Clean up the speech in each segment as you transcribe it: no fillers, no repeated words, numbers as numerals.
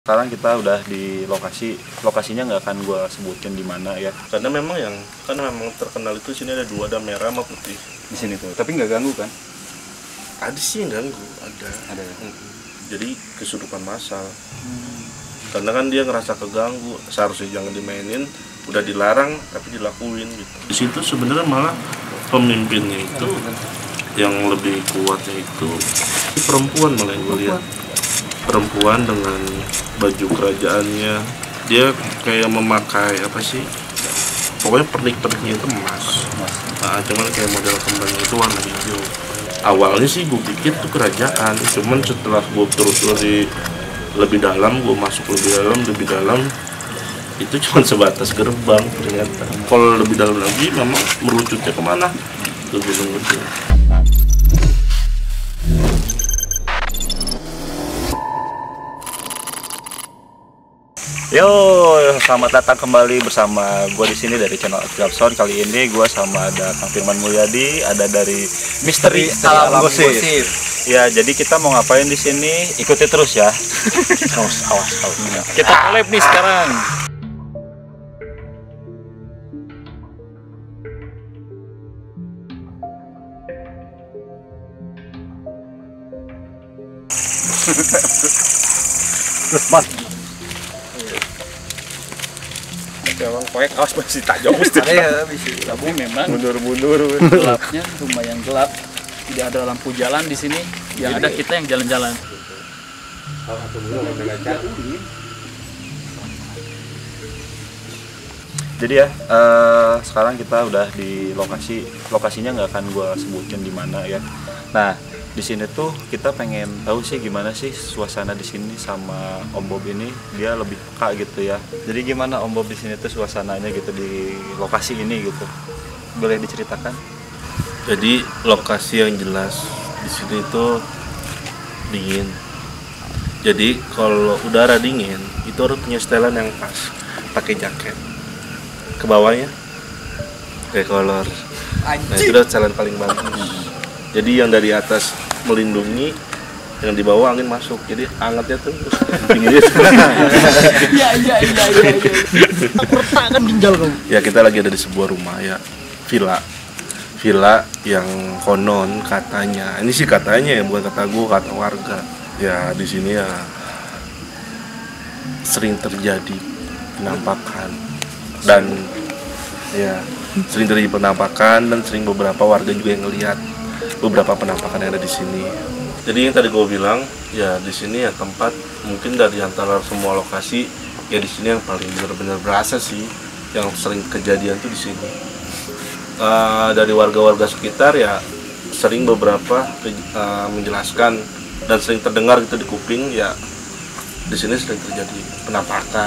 Sekarang kita udah di lokasinya nggak akan gue sebutin di mana ya. Karena memang terkenal itu sini ada dua, ada merah sama putih. Di sini tuh, tapi nggak ganggu kan? Ada sih yang ganggu, ada. Ya? Jadi kesurupan massal. Karena kan dia ngerasa keganggu, seharusnya jangan dimainin, udah dilarang tapi dilakuin gitu. Di situ sebenarnya malah pemimpinnya itu yang lebih kuatnya itu perempuan, malah yang gue lihat. Perempuan dengan baju kerajaannya, dia kayak memakai apa sih, pokoknya pernik-perniknya itu emas. Nah, cuman kayak model kembangnya itu warna hijau. Awalnya sih gue pikir itu kerajaan, cuman setelah gue terus lebih dalam, gue masuk lebih dalam, itu cuma sebatas gerbang ternyata. Kalau lebih dalam lagi memang merucutnya kemana ke Gunung Gede. Yo, selamat datang kembali bersama gue di sini dari channel Gapson. Kali ini gue sama ada Kang Firman Mulyadi, ada dari Misteri Alam Gosip. Ya, jadi kita mau ngapain di sini? Ikuti terus ya. Awas. Kita collab nih sekarang. Terus mas. Memang proyek awas masih tajam mesti. Ya, bisa. Tapi memang mundur. gelapnya lumayan gelap. Tidak ada lampu jalan di sini. Yang ada kita yang jalan-jalan. Jadi ya, sekarang kita udah di lokasinya nggak akan gue sebutin di mana ya. Nah, di sini tuh kita pengen tahu sih gimana sih suasana di sini sama Om Bob ini, dia lebih peka gitu ya. Jadi gimana Om Bob di sini tuh suasananya gitu di lokasi ini gitu, boleh diceritakan? Jadi lokasi yang jelas di sini itu dingin. Jadi kalau udara dingin itu harus punya setelan yang pas, pakai jaket. Ke bawahnya kayak kolor. Nah, itu udah setelan paling bagus. Jadi yang dari atas melindungi, yang di bawah angin masuk. Jadi hangatnya tuh dinginnya. Iya. Aku retakan ginjal kamu. Ya, kita lagi ada di sebuah rumah ya, villa yang konon katanya, ini sih katanya ya, bukan kata gue, kata warga. Ya di sini ya sering terjadi penampakan dan sering beberapa warga juga yang ngelihat beberapa penampakan yang ada di sini. Jadi yang tadi gue bilang ya, di sini ya tempat mungkin dari antara semua lokasi ya, di sini yang paling benar-benar berasa sih, yang sering kejadian tuh di sini. Dari warga-warga sekitar ya sering beberapa menjelaskan dan sering terdengar gitu di kuping ya, di sini sering terjadi penampakan.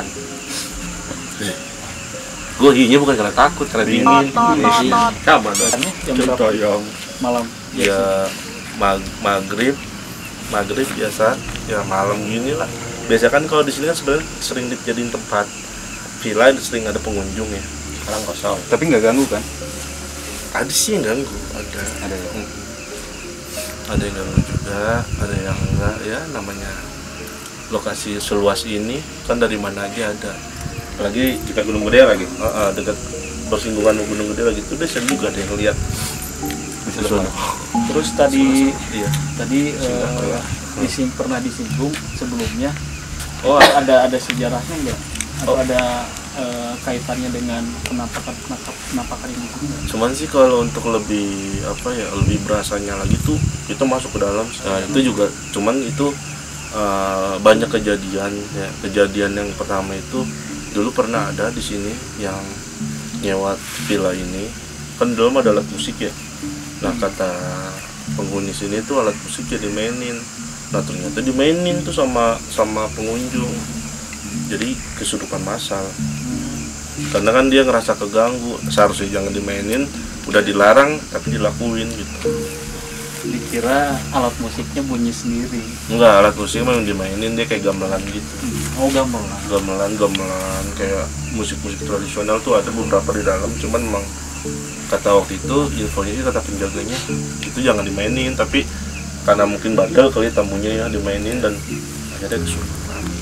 Gue hinya bukan karena takut, karena dingin. Sama dong. Jam berapa malam? Ya maghrib biasa ya, malam gini lah. Biasa kan kalau di sini kan sebenarnya sering dijadiin tempat villa, sering ada pengunjung ya, sekarang kosong. Tapi nggak ganggu kan? Ada sih yang ganggu, ada ya. Ada yang ganggu juga, ada yang enggak ya, namanya lokasi seluas ini kan dari mana aja ada. Apalagi dekat Gunung Gede lagi, dekat bersinggungan Gunung Gede lagi, itu biasa juga ada yang lihat. Terus tadi Iya. pernah disinggung sebelumnya. Oh, ada sejarahnya enggak? Atau ada kaitannya dengan penampakan ini? Cuman sih kalau untuk lebih lebih berasanya lagi tuh kita masuk ke dalam. Nah, itu juga cuman itu banyak kejadian ya. Kejadian yang pertama itu dulu pernah ada di sini yang nyewa villa ini, kan dulu ada alat musik ya. Nah, kata penghuni sini tuh alat musik ya dimainin. Nah, ternyata dimainin tuh sama pengunjung. Jadi kesurupan massal. Karena kan dia ngerasa keganggu, seharusnya jangan dimainin, udah dilarang tapi dilakuin gitu. Dikira alat musiknya bunyi sendiri. Enggak, alat musik memang dimainin, dia kayak gamelan gitu. Oh, gamelan kayak musik-musik tradisional tuh ada beberapa di dalam, cuman memang kata waktu itu infonya sih, kata penjaganya itu jangan dimainin, tapi karena mungkin bandel kali tamunya ya dimainin dan akhirnya kesurupan.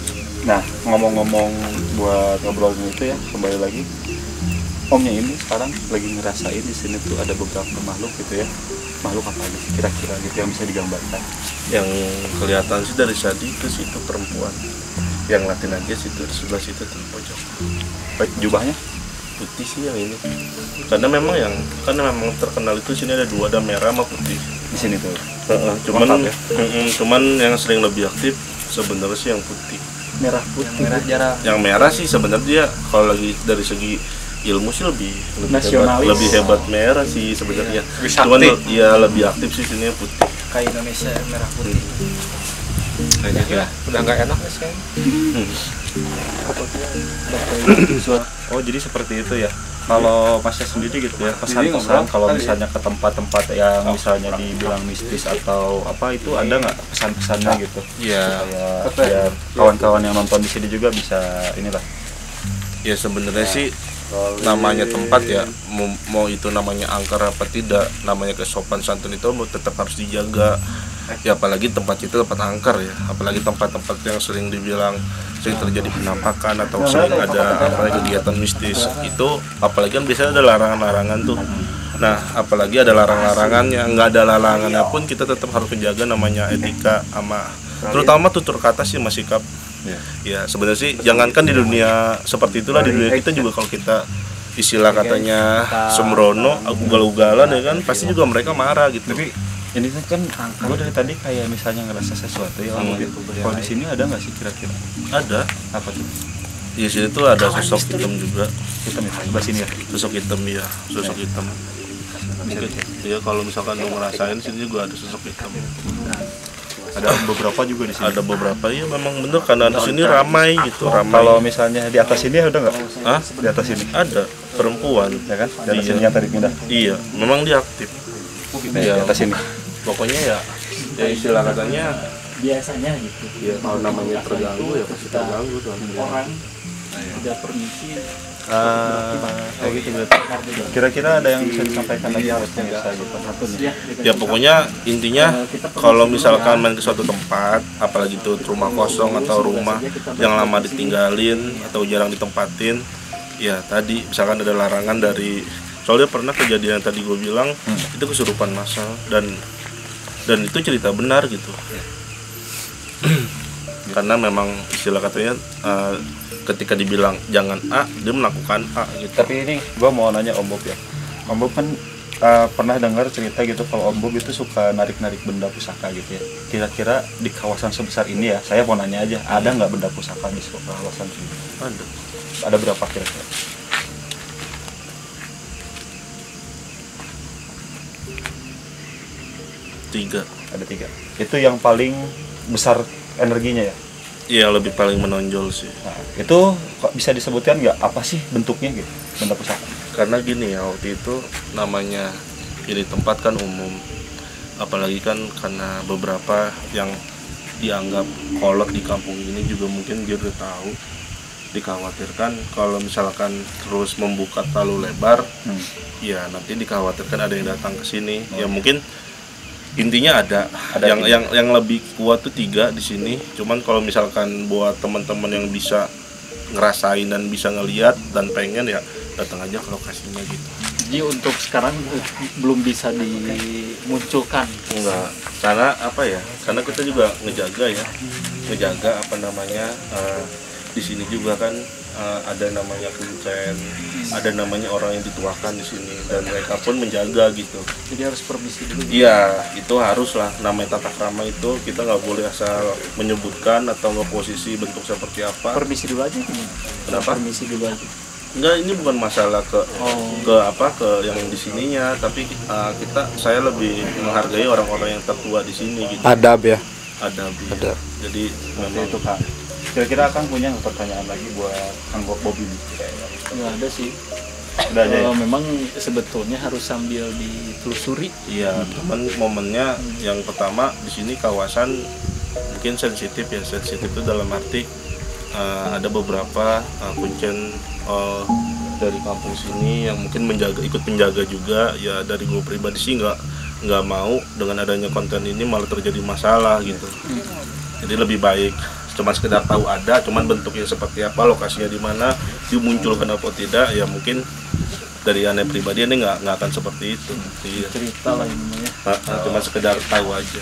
Nah, ngomong-ngomong buat ngobrolin itu ya, kembali lagi. Omnya ini sekarang lagi ngerasain di sini tuh ada beberapa makhluk gitu ya. Makhluk apa aja sih kira-kira gitu yang bisa digambarkan? Yang kelihatan sih dari tadi ke situ perempuan. Yang Latin aja situ di sebelah situ tuh pojok. Baik, jubahnya? Putih sih yang ini. Karena memang terkenal itu sini ada dua, ada merah sama putih. Di sini tuh. Cuman Lengkap ya? cuman yang sering lebih aktif sebenarnya sih yang putih. Merah putih. Merah jarang. Yang merah sih sebenarnya dia kalau lagi dari segi ilmu sih lebih hebat merah sih sebenarnya. Cuman ya lebih aktif sih sini yang putih. Kayak Indonesia merah putih. Kayaknya ya. Udah nggak enak ya sekarang. Oh, jadi seperti itu ya. Kalau Masnya sendiri gitu ya, pesan-pesan kalau misalnya ke tempat-tempat yang misalnya dibilang mistis atau apa itu ada nggak pesan-pesannya gitu? Iya. Supaya biar kawan-kawan yang nonton di sini juga bisa inilah. Ya sebenarnya sih namanya tempat ya, mau itu namanya angker apa tidak, namanya kesopan santun itu tetap harus dijaga. Ya apalagi tempat itu tempat angker ya, apalagi tempat-tempat yang sering dibilang sering terjadi penampakan atau sering ada kegiatan mistis itu, apalagi kan biasanya ada larangan-larangan tuh. Nah apalagi ada larangan-larangan, yang nggak ada larangannya pun kita tetap harus menjaga namanya etika sama terutama tutur kata sih Mas Sikap. Ya sebenarnya sih jangankan di dunia seperti itulah, di dunia kita juga kalau kita istilah katanya sembrono, ugal-ugalan ya kan pasti juga mereka marah gitu. Tapi ini kan gue dari tadi kayak misalnya ngerasa sesuatu ya Om gitu. Kalau di sini ada nggak sih kira-kira? Ada. Apa tuh? Di sini tuh ada sosok hitam juga. Hitam ya, sebelah sini ya. Sosok hitam ya, sosok hitam. Mungkin ya kalau misalkan lu ngerasain sini juga ada sosok hitam. Ada beberapa juga di sini. Ada beberapa ya memang bener karena di sini ramai gitu, ramai. Kalau misalnya di atas sini ada nggak? Hah? Di atas sini Ada perempuan. ya kan? Di atas sini yang tadi pindah. Iya, memang dia aktif. Di atas sini. Pokoknya ya istilah katanya Biasanya gitu. ya kalau namanya terganggu ya pasti terganggu dong. Orang udah permisi. Kayak gitu berarti. Kira-kira ada yang bisa disampaikan lagi buat pemirsa gitu? Ya pokoknya intinya kalau misalkan main ke suatu tempat, apalagi itu rumah kosong atau rumah yang lama ditinggalin atau jarang ditempatin, ya tadi misalkan ada larangan dari, soalnya pernah kejadian yang tadi gue bilang itu kesurupan massal dan itu cerita benar gitu. Karena memang istilah katanya ketika dibilang jangan A, dia melakukan A gitu. Tapi ini gue mau nanya Om Bob ya. Om Bob kan pernah dengar cerita gitu kalau Om Bob itu suka narik-narik benda pusaka gitu ya. Kira-kira di kawasan sebesar ini ya, saya mau nanya aja, ada nggak benda pusaka di kawasan sini? Ada. Ada berapa kira-kira? Ada tiga. Itu yang paling besar energinya ya? Iya, lebih paling menonjol sih. Nah, itu kok bisa disebutkan nggak apa sih bentuknya gitu, benda pusaka? Karena gini ya, waktu itu namanya ini tempat kan umum, apalagi kan karena beberapa yang dianggap kolot di kampung ini juga mungkin dia udah tahu, dikhawatirkan kalau misalkan terus membuka terlalu lebar, ya nanti dikhawatirkan ada yang datang ke sini. Ya mungkin intinya ada yang lebih kuat tuh 3 di sini. Cuman kalau misalkan buat teman-teman yang bisa ngerasain dan bisa ngelihat dan pengen ya datang aja ke lokasinya gitu. Jadi untuk sekarang belum bisa dimunculkan. Enggak, karena apa ya? Karena kita juga ngejaga apa namanya di sini juga kan ada namanya kuncen, ada namanya orang yang dituakan di sini dan mereka pun menjaga gitu. Jadi harus permisi dulu. Iya, itu harus lah. Namanya tata krama itu kita nggak boleh asal menyebutkan atau ngeposisi bentuk seperti apa. Permisi dulu aja gimana? Kenapa? Permisi dulu aja. Enggak, ini bukan masalah ke yang di sininya, tapi saya lebih menghargai orang-orang yang tertua di sini gitu. Adab ya. Adab. Jadi memang itu Kak. Kira-kira Kang punya pertanyaan lagi buat Kang Bob ini? Nggak ada sih. Udah aja ya? Memang sebetulnya harus sambil ditelusuri. Iya, cuman momennya yang pertama di sini kawasan mungkin sensitif ya. Sensitif itu dalam arti ada beberapa kuncen dari kampung sini yang mungkin ikut menjaga juga. Ya dari gue pribadi sih nggak mau dengan adanya konten ini malah terjadi masalah gitu. Jadi lebih baik cuma sekedar tahu ada, cuman bentuknya seperti apa, lokasinya di mana, dimunculkan apa tidak, ya mungkin dari aneh pribadi ini nggak akan seperti itu. Iya. Cerita lah ini ya. Cuma sekedar tahu aja.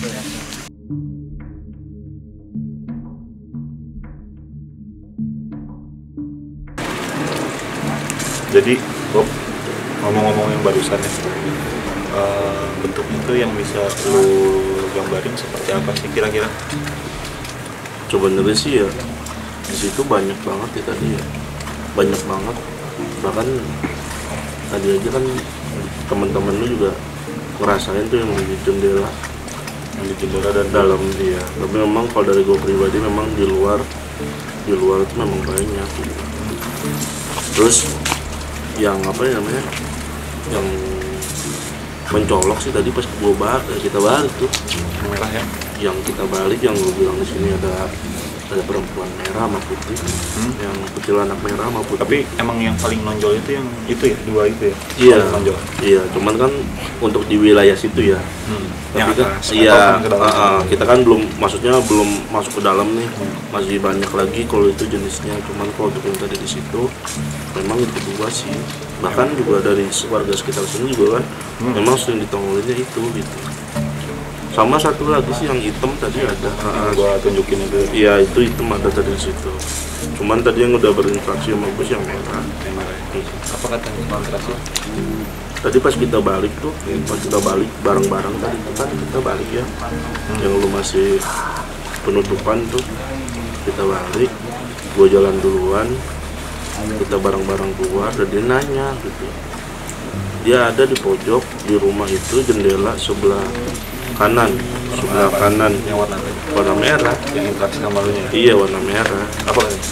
Jadi Bob, ngomong-ngomong yang barusan ya, bentuk itu yang bisa lu gambarin seperti apa sih kira-kira? Sebenarnya sih ya di situ banyak banget ya tadi ya, banyak banget. Bahkan tadi aja kan teman-teman lu juga ngerasain tuh yang di jendela dan dalam dia. Tapi memang kalau dari gue pribadi memang di luar itu memang banyak gitu. Terus yang apa ya namanya, yang mencolok sih tadi pas kita balik tuh Merah ya? yang kita balik, yang gue bilang di sini ada perempuan merah sama putih, yang kecil anak merah sama putih. Tapi emang yang paling nonjol itu yang itu ya, dua itu ya? Iya, Paling nonjol. iya, cuman kan untuk di wilayah situ ya. Yang Tapi kan, atas, iya, atau ke dalam? kita kan belum masuk ke dalam nih, masih banyak lagi kalau itu jenisnya. Cuman kalau untuk yang tadi di situ, memang itu dua sih. Bahkan juga dari warga sekitar sini juga kan, memang sering ditongolinnya itu gitu. Sama satu lagi sih yang hitam tadi ada. Gua tunjukin itu. Iya, itu hitam ada tadi di situ. Cuman tadi yang udah berinteraksi sama gue yang merah. Yang merah. Apa kata kontrasnya? Tadi pas kita balik bareng-bareng tadi itu kan kita balik ya, yang lu masih penutupan tuh kita balik, gue jalan duluan, kita bareng-bareng keluar dan dia nanya gitu, dia ada di pojok di rumah itu, jendela sebelah kanan Yang warna merah, yang interaksi sama lu nya. iya warna merah, Apa kata?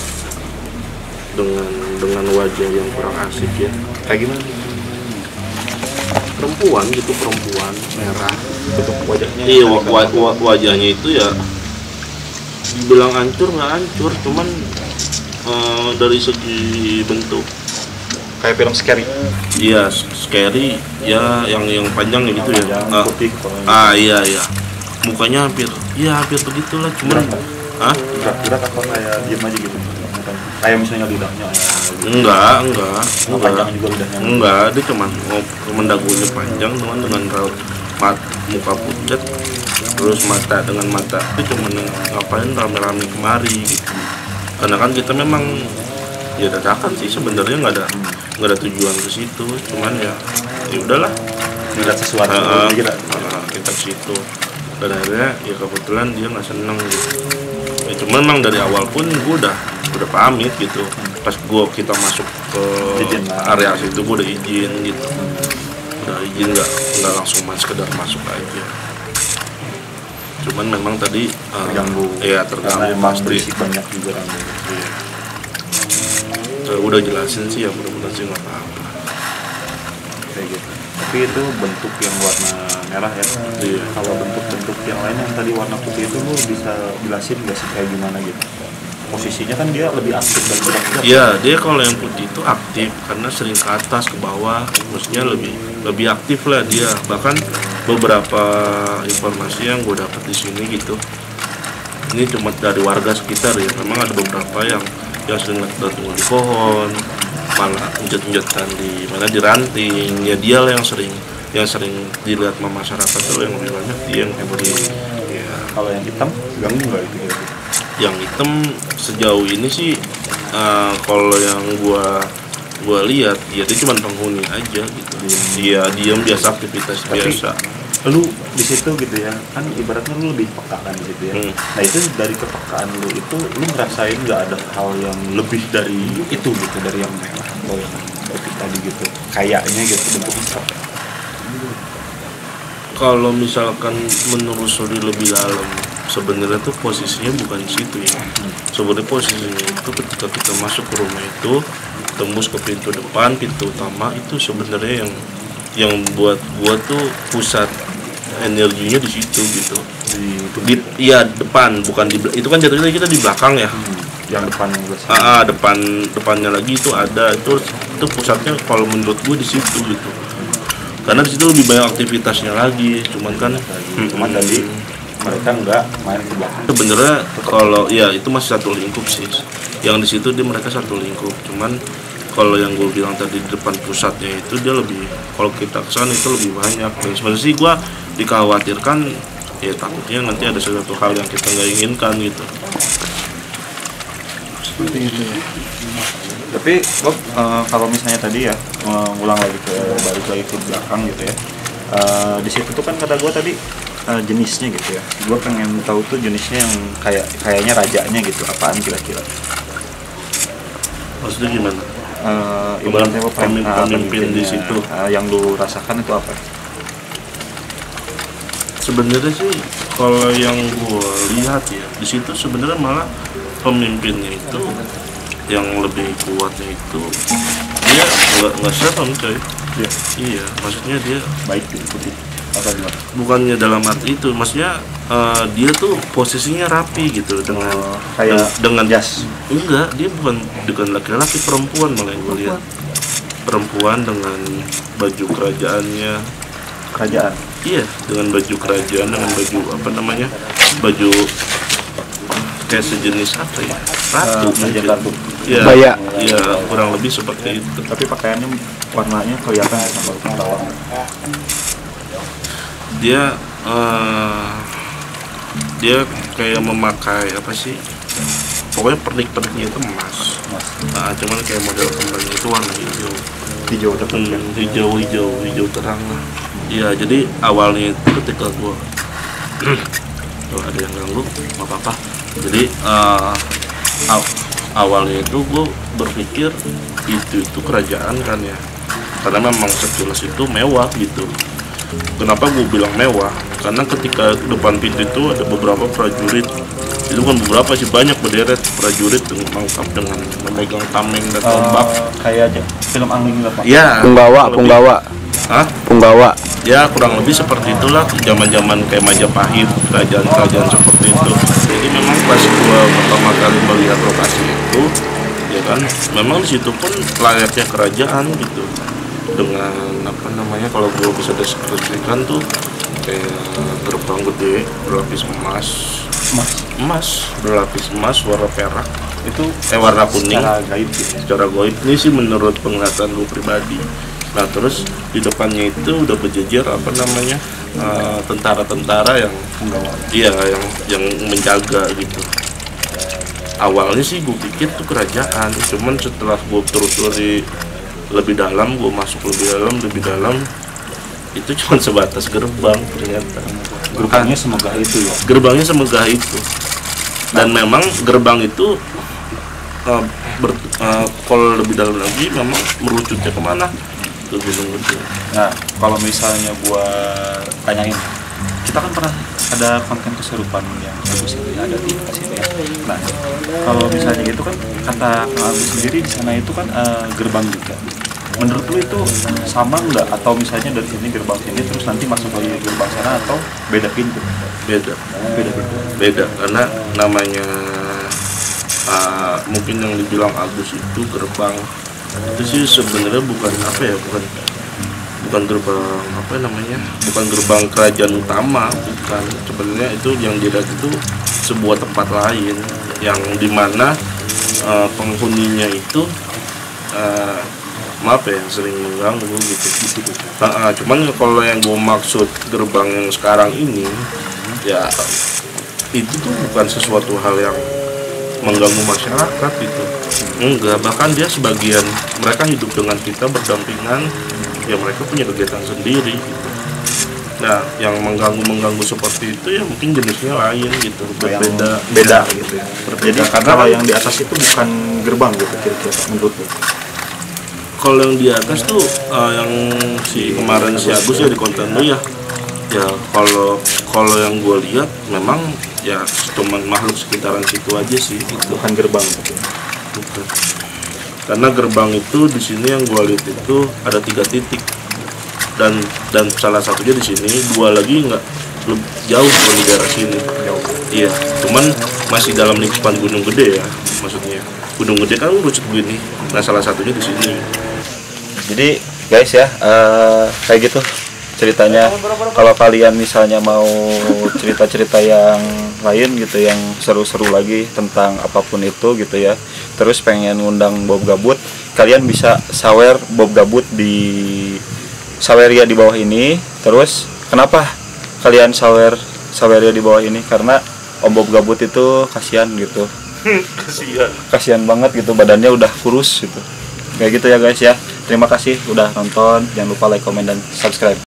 dengan wajah yang kurang asik ya, Kayak gimana? perempuan merah. Bentuk wajahnya? Iya, wajahnya itu ya dibilang hancur nggak hancur, cuman dari segi bentuk Kayak film scary. iya scary ya, yang panjang gitu ya. Panjang, putih kepalanya. Iya mukanya hampir begitulah, cuman Gerak-gerak apa kayak diem aja gitu? Kayak misalnya lidahnya enggak panjang juga lidahnya. enggak, dia cuman dagunya panjang, cuman dengan raut muka pucat, terus mata itu cuman ngapain rame-rame kemari gitu. Karena kan kita memang ya dadakan sih sebenarnya, nggak ada tujuan ke situ, cuman ya udahlah, Lihat sesuatu kita ke situ, dan akhirnya ya kebetulan dia nggak seneng gitu. Ya, cuman memang dari awal pun gue udah pamit gitu, pas kita masuk ke area situ gue udah izin gitu, nggak langsung sekedar masuk aja. Cuman memang tadi terganggu. Iya, terganggu pasti. Banyak juga kan. Iya. Udah jelasin sih ya, mudah-mudahan sih nggak apa-apa. Kayak gitu. Tapi itu bentuk yang warna merah ya. Iya. Kalau bentuk-bentuk yang lain yang tadi warna putih itu lu bisa jelasin nggak sih kayak gimana gitu? Posisinya kan dia lebih aktif dan gerak-gerak. Iya, dia kalau yang putih itu aktif karena sering ke atas ke bawah, maksudnya lebih aktif lah dia. Bahkan beberapa informasi yang gue dapat di sini gitu, ini cuma dari warga sekitar ya. Memang ada beberapa yang sering tunggu di pohon, malah injat-injatan di ranting. Ya dia lah yang sering dilihat sama masyarakat tuh, yang lebih banyak dia yang beri. Ya. Kalau yang hitam ganggu nggak itu? Yang hitam sejauh ini sih kalau yang gua lihat ya dia cuma penghuni aja gitu. Dia diam biasa, aktivitas biasa. Lu di situ gitu ya, kan ibaratnya lu lebih peka kan di situ ya. Nah itu dari kepekaan lu itu, lu ngerasain nggak ada hal yang lebih dari itu gitu, dari yang merah atau yang putih tadi gitu, kayaknya gitu bentuknya seperti apa? Kalau misalkan menelusuri lebih dalam, sebenarnya tuh posisinya bukan di situ ya. Sebenarnya posisinya itu ketika kita masuk ke rumah itu, tembus ke pintu depan, pintu utama itu sebenarnya yang buat gua tuh pusat energinya di situ gitu. Iya depan, bukan di itu kan jatuhnya kita di belakang ya. Yang depan Depannya lagi itu ada, itu pusatnya kalau menurut gue di situ gitu. Karena di situ lebih banyak aktivitasnya lagi, cuman tadi mereka nggak main ke belakang. Sebenarnya kalau ya itu masih satu lingkup sih. Yang di situ dia mereka satu lingkup. Cuman kalau yang gue bilang tadi di depan pusatnya itu dia lebih, kalau kita kesana itu lebih banyak. Dan sebenarnya sih gue dikhawatirkan ya takutnya nanti ada sesuatu hal yang kita nggak inginkan gitu. Seperti itu ya. Tapi Bob, kalau misalnya tadi ya ngulang lagi balik lagi ke belakang gitu ya. Di situ tuh kan kata gue tadi jenisnya gitu ya. Gue pengen tahu tuh jenisnya yang kayaknya rajanya gitu. Apaan kira-kira? Maksudnya gimana? Ibaratnya pemimpin di situ. Yang lu rasakan itu apa? Sebenarnya sih kalau yang gue lihat ya di situ sebenarnya malah pemimpinnya itu yang lebih kuatnya itu dia nggak serem coy. Iya, maksudnya dia Baik diikuti apa gimana? bukannya dalam arti itu, maksudnya dia tuh posisinya rapi gitu dengan Kayak dengan jas. enggak, dia bukan laki-laki, perempuan malah yang gue lihat. Perempuan dengan baju kerajaannya. Kerajaan. Iya, dengan baju kerajaan, dengan baju apa namanya, baju kayak sejenis apa ya, ratu Raja mungkin. Ratu. Ya, Baya. ya kurang lebih seperti itu. Tapi pakaiannya warnanya kelihatan ya sama ketawa. Dia kayak memakai apa sih, pokoknya pernik-perniknya itu emas. Nah, cuman kayak model kembangnya itu warna hijau. Hijau tetap ya. Hijau terang lah. Iya, jadi awalnya itu ketika gua tuh ada yang ganggu, nggak apa-apa. Jadi awalnya itu gua berpikir itu kerajaan kan ya, karena memang sekilas itu mewah gitu. Kenapa gue bilang mewah? Karena ketika depan pintu itu ada beberapa prajurit. Itu kan beberapa sih, banyak berderet prajurit dengan lengkap dengan memegang tameng dan tombak. Kayak aja film Angling Lepas. Ya, Punggawa. Hah? Punggawa. Ya kurang lebih seperti itulah, zaman-zaman kayak Majapahit, kerajaan-kerajaan seperti itu. Jadi memang pas gua pertama kali melihat lokasi itu, ya kan, memang di situ pun layaknya kerajaan gitu. Dengan apa namanya, kalau gua bisa deskripsikan tuh kayak gerbang gede berlapis emas berlapis emas warna perak, itu warna kuning Secara gaib gitu. secara goib. Ini sih menurut penglihatan gue pribadi. Nah terus di depannya itu udah berjejer apa namanya, tentara-tentara yang iya yang menjaga gitu. Awalnya sih gue pikir tuh kerajaan, cuman setelah gue telusuri lebih dalam, gue masuk lebih dalam, itu cuma sebatas gerbang ternyata. Gerbangnya semegah itu ya. Gerbangnya semegah itu. Dan memang gerbang itu kalau lebih dalam lagi memang merucutnya kemana? Ke Gunung Gede. Nah, kalau misalnya gua tanyain, kita kan pernah ada konten kesurupan yang bagus itu ya, ada di sini ya. Nah, kalau misalnya itu kan kata Kang Agus sendiri di sana itu kan gerbang juga. Menurut lu itu sama nggak, atau misalnya dari sini gerbang sini terus nanti masuk lagi gerbang sana, atau beda pintu? Beda karena namanya mungkin yang dibilang Agus itu gerbang itu sih sebenarnya bukan apa ya, bukan gerbang apa namanya, bukan gerbang kerajaan utama, bukan. Sebenarnya itu yang dilihat itu sebuah tempat lain yang dimana penghuninya itu maaf ya, sering mengganggu gitu. Cuman kalau yang gue maksud gerbang yang sekarang ini ya itu tuh bukan sesuatu hal yang mengganggu masyarakat gitu, enggak. Bahkan dia sebagian mereka hidup dengan kita berdampingan, ya mereka punya kegiatan sendiri gitu. Nah yang mengganggu seperti itu ya mungkin jenisnya lain gitu, beda gitu ya. Jadi karena kalau yang di atas itu bukan gerbang gitu kira-kira menurut lu? Kalau yang di atas tuh yang si kemarin si Agus ya di konten lu ya kalau yang gue lihat memang ya cuman makhluk sekitaran situ aja sih, itu Bukan gerbang gitu. bukan. Karena gerbang itu di sini yang gue lihat itu ada 3 titik dan salah satunya di sini, 2 lagi nggak jauh dari daerah sini. Iya, cuman masih dalam lingkupan Gunung Gede ya, maksudnya Gunung Gede kan merucut begini. Nah salah satunya di sini. Jadi guys ya, kayak gitu ceritanya. Kalau kalian misalnya mau cerita-cerita yang lain gitu, yang seru-seru lagi tentang apapun itu gitu ya, terus pengen ngundang Bob Gabut, kalian bisa sawer Bob Gabut di Saweria di bawah ini. Terus kenapa kalian Saweria di bawah ini? Karena Om Bob Gabut itu kasihan gitu, kasihan banget gitu, badannya udah kurus gitu. Kayak gitu ya guys ya. Terima kasih udah nonton. Jangan lupa like, comment, dan subscribe.